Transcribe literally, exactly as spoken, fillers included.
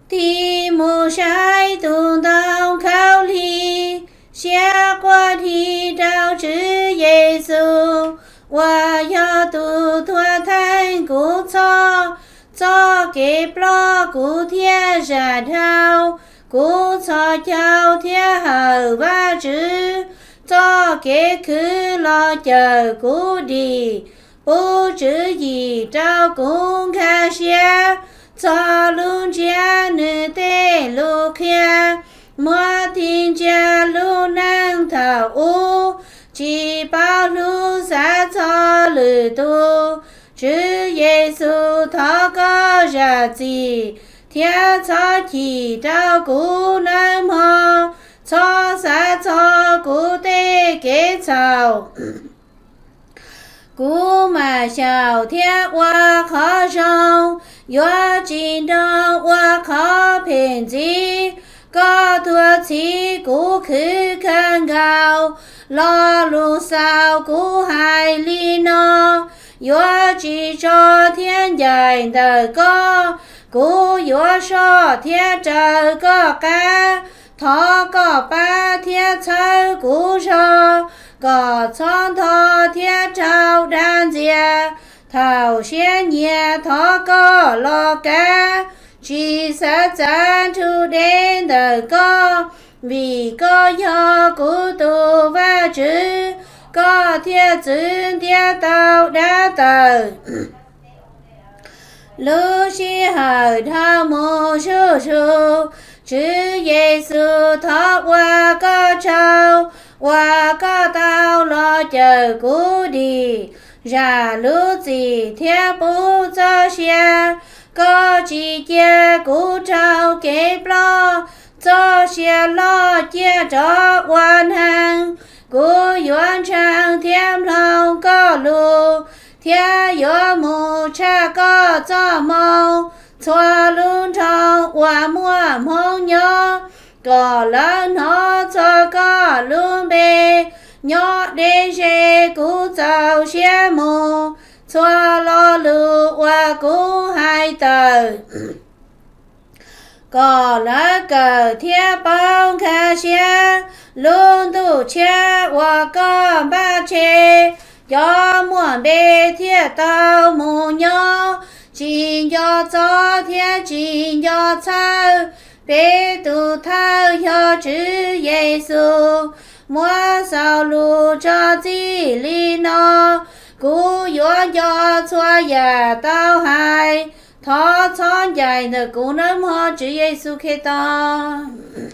thì mù sai tùng tông khao ly xa qua thì trao chữ Giêsu và do tu thua thanh cú cho cho kịp lo cú thiên giả thao cú cho cháu thiên hờ và chữ cho kế cứ lo chờ cú đi bố chữ gì trao cũng khá xa cho luôn cha nữ tê lô kia mua thiên cha luôn năng thảo u chỉ bao lưu giá cho lử tu chữ Giêsu thọ có ra gì theo cho chỉ trao cú nam ho cho giá cho cú tê kế chào cú mà chào theo qua khó rong yo chín đông qua khó phiền gì có thua chỉ cú khứ khăn gạo lo lu sao cú hai ly no yo chỉ cho thiên dài đời có cú yo so thiên trời có cá thọ có ba thiên trời cú so có chọn thọ thiên trao đan dìa thảo xuyên nhẹ thọ có lo cá chỉ sẽ chán thu đến đời có vì có do cú tu và chữ có thiên chữ thiên tàu đã tờ lưu sĩ hời thao mô sư sư chữ Giêsu thọ qua có trao qua có tao lo chờ cú đi ra lưu gì theo bố cho xe có chỉ chia cú trao kế lo cho xe lo chia cho hoàn hàng cú yuan trang thêm lòng có lù theo yo mù cha có cho mong cho luôn trong hoa mua mong nhớ có lớn nó cho có luôn bê nhớ đến xe cú giàu xe mù cho lo lù hoa cú hai tờ có lá cờ theo bóng khá xe luôn tụ cha hoa có ba chê do muộn bê thiết tao mù nhớ chỉ do cho thiết chỉ do sao bê tụ thao cho chữ Giêsu mua sao lù cho gì li nó cú yo do xóa nhà tao hai thọ chọn dài được cú nấm ho chữ Giêsu khi ta